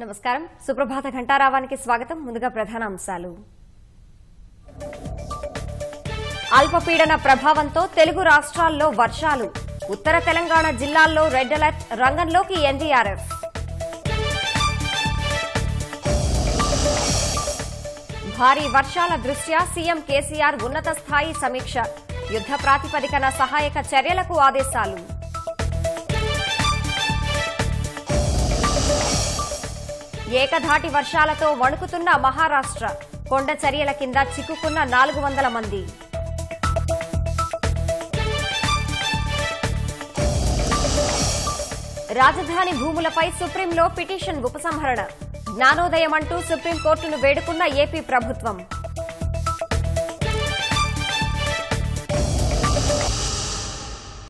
నమస్కారం సుప్రభాత ఘంటారావానికి స్వాగతం ముందుగా ప్రధాన అంశాలు అల్పపీడన ప్రభావంతో తెలుగు రాష్ట్రాల్లో వర్షాలు ఉత్తర తెలంగాణ జిల్లాల్లో రెడ్ అలర్ట్ రంగంలోకి ఎన్డీఆర్ఎఫ్ భారీ వర్షాల దృష్ట్యా సీఎం కేసీఆర్ ఉన్నత స్థాయి సమీక్ష యుద్ధ ప్రాతిపదికన సహాయక చర్యలకు ఆదేశాలు ఏకధాటి వర్షాలతో వణుకుతున్న మహారాష్ట్ర కొండ చర్యల కింద చిక్కుకున్న 400 మంది రాజధాని భూములపై సుప్రీంలో పిటిషన్ ఉపసంహరణ జ్ఞానోదయం అంటూ సుప్రీంకోర్టును వేడుకున్న ఏపీ ప్రభుత్వం